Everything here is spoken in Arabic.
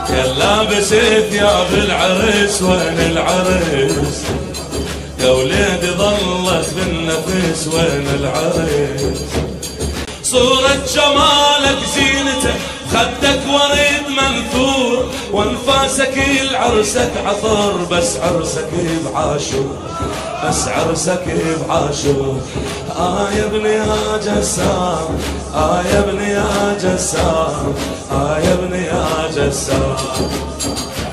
يا لابس ثياب العرس وين العرس؟ يا وليدي ظلت بالنفس وين العرس؟ صورة جمالك زينته خدك ورد منثور وانفاسك العرسك عطر بس عرسك بعاشور بس عرسك بعاشور. يا ابني يا جسام يا ابني يا جسام يا ابني يا جسام.